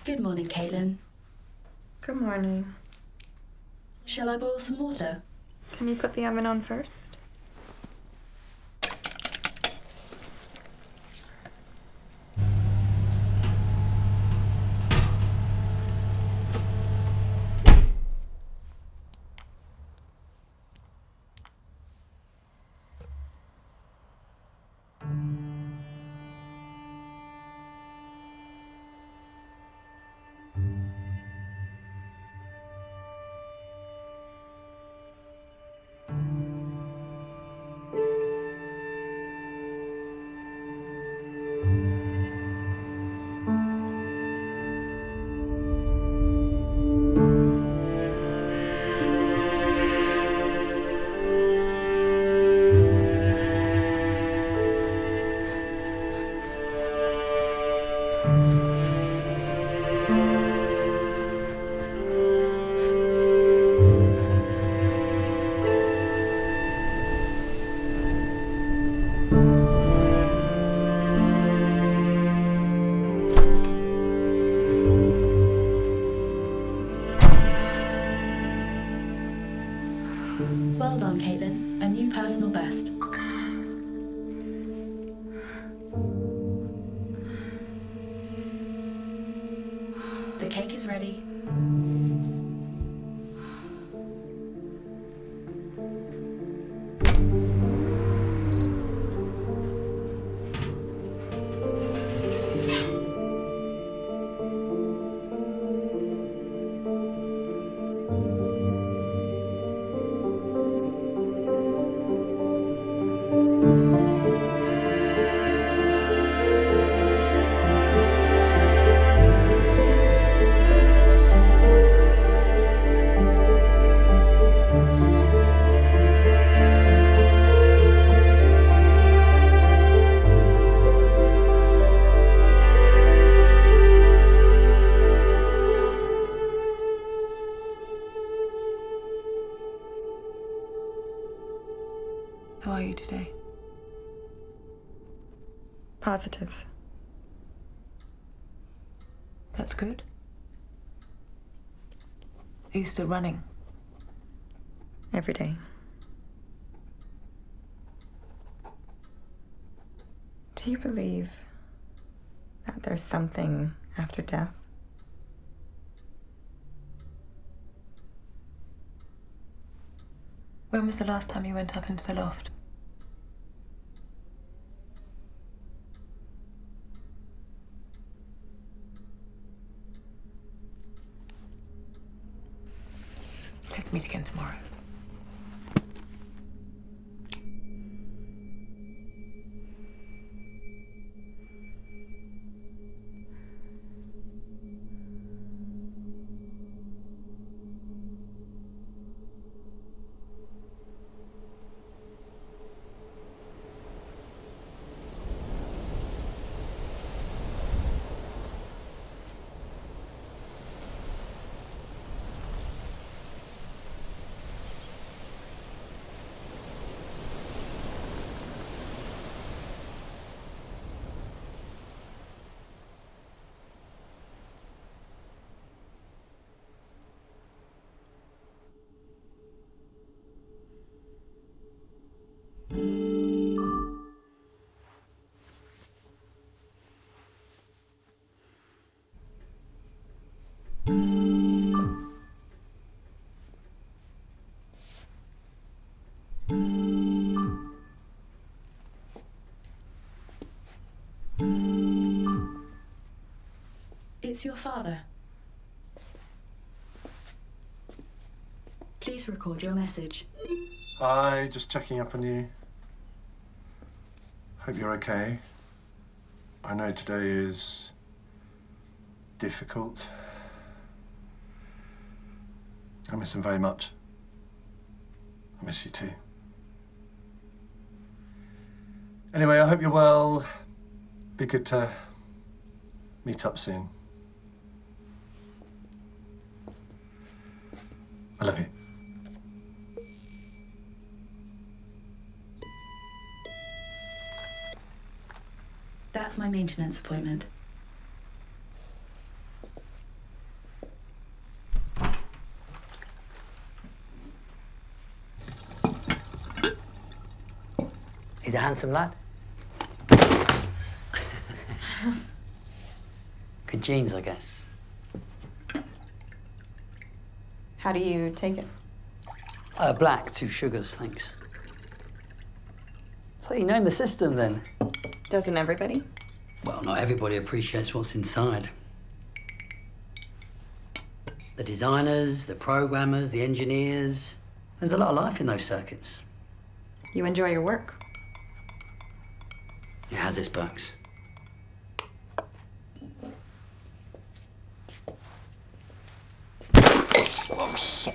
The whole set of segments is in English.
Good morning, Caitlin. Good morning. Shall I boil some water? Can you put the oven on first? Well done, Caitlin. A new personal best. The cake is ready. How are you today? Positive. That's good. Are you still running? Every day. Do you believe that there's something after death? When was the last time you went up into the loft? Let's meet again tomorrow. It's your father. Please record your message. Hi, just checking up on you. Hope you're okay. I know today is difficult. I miss him very much. I miss you too. Anyway, I hope you're well. Be good to meet up soon. I love you. That's my maintenance appointment. He's a handsome lad. Good genes, I guess. How do you take it? Black, 2 sugars, thanks. So you know the system, then? Doesn't everybody? Well, not everybody appreciates what's inside. The designers, the programmers, the engineers. There's a lot of life in those circuits. You enjoy your work? It has its perks. Oh, shit.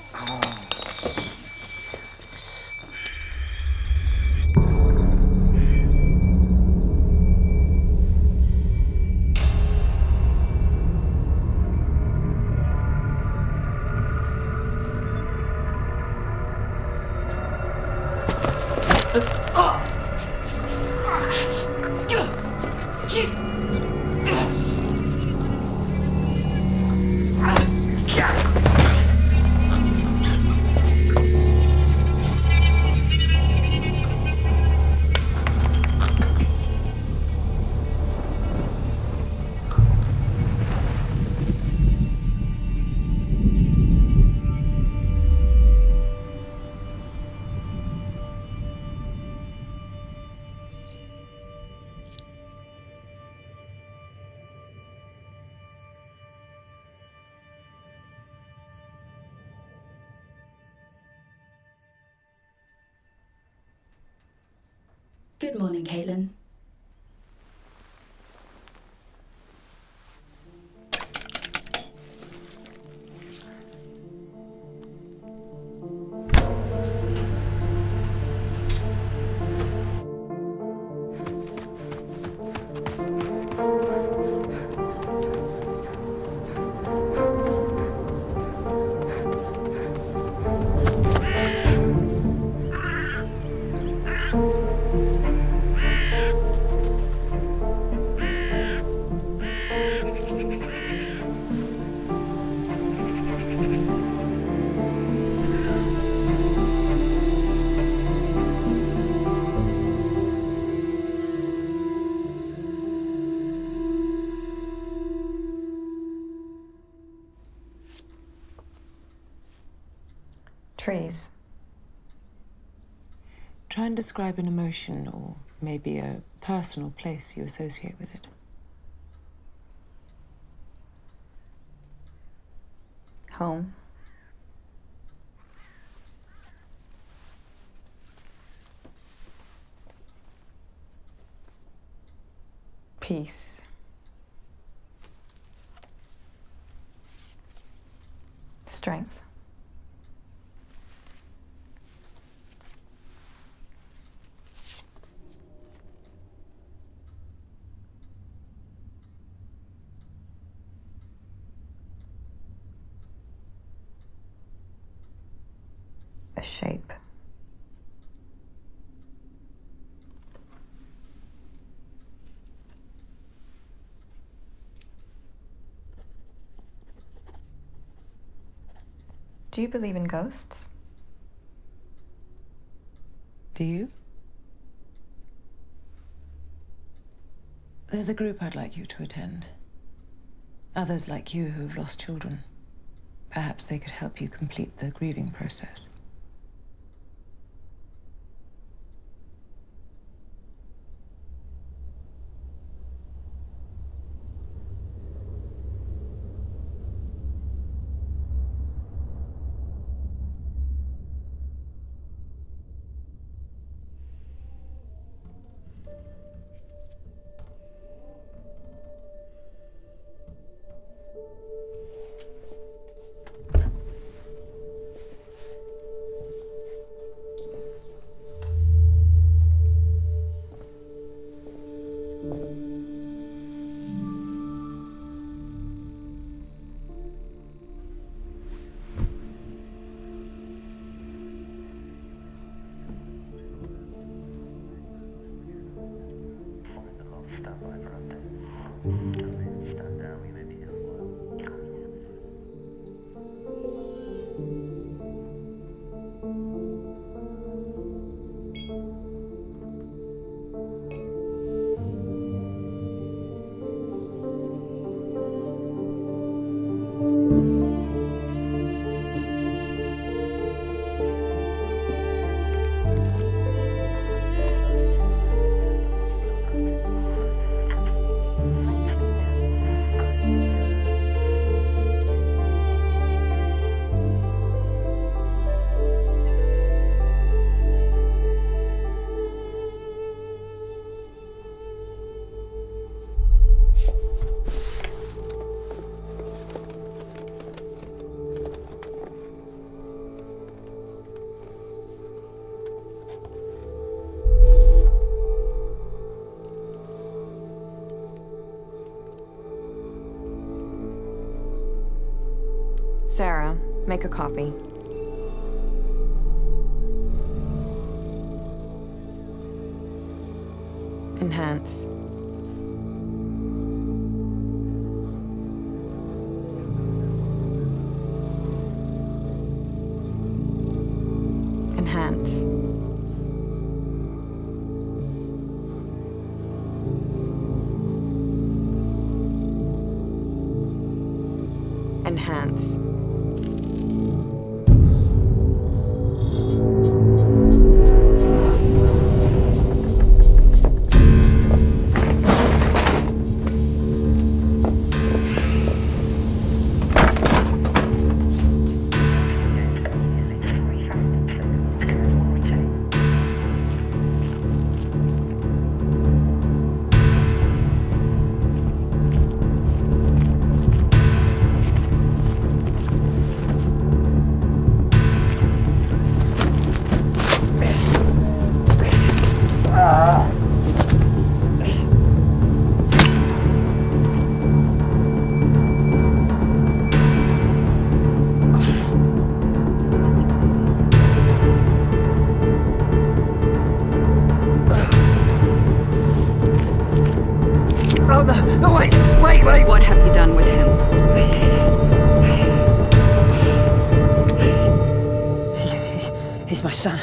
Good morning, Caitlin. Trees. Try and describe an emotion or maybe a personal place you associate with it. Home. Peace. Strength. A shape. Do you believe in ghosts? Do you? There's a group I'd like you to attend. Others like you who have lost children. Perhaps they could help you complete the grieving process. Sarah, make a copy. Enhance. Enhance. Enhance. No, wait! What have you done with him? He's my son.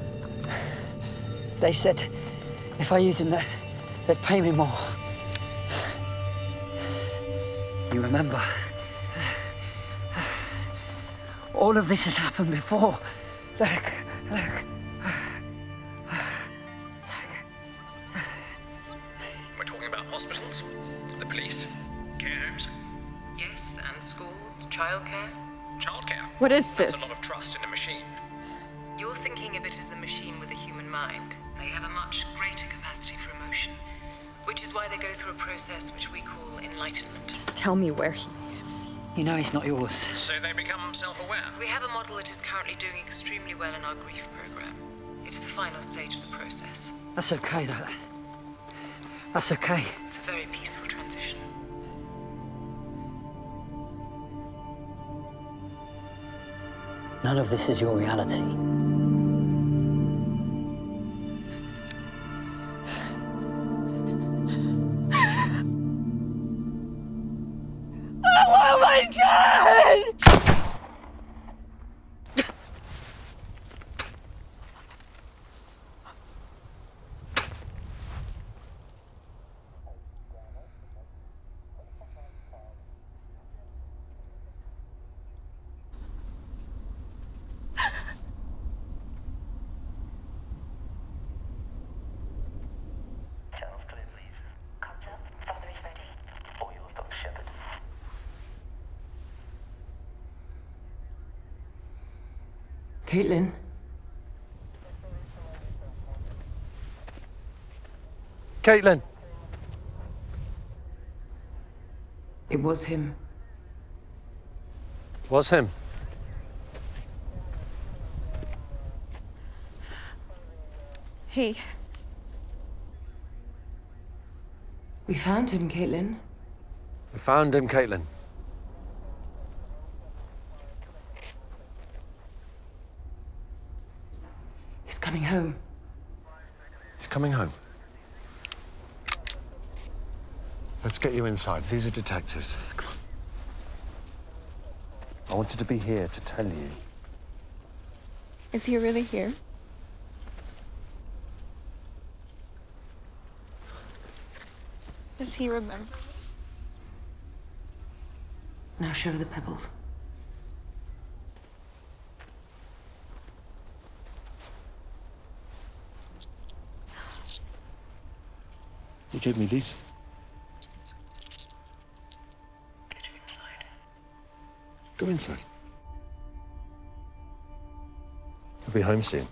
They said if I use him, they'd pay me more. You remember? All of this has happened before. Look. We're talking about hospitals, the police, care homes. Yes, and schools, childcare. Childcare. What is That's this? a lot of trust in a machine. You're thinking of it as a machine with a human mind. They have a much greater capacity for emotion, which is why they go through a process which we call enlightenment. Just tell me where he is. You know he's not yours. So they become self-aware. We have a model that is currently doing extremely well in our grief program. It's the final stage of the process. That's okay, though. That's okay. It's a very peaceful transition. None of this is your reality. Caitlin? Caitlin! It was him. Was him? He. We found him, Caitlin. We found him, Caitlin. He's coming home. He's coming home. Let's get you inside. These are detectives. Come on. I wanted to be here to tell you. Is he really here? Does he remember? Now show her the pebbles. He gave me these. Get you inside. Go inside. He'll be home soon.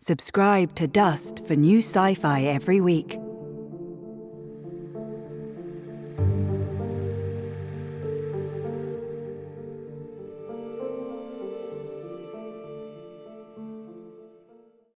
Subscribe to Dust for new sci-fi every week.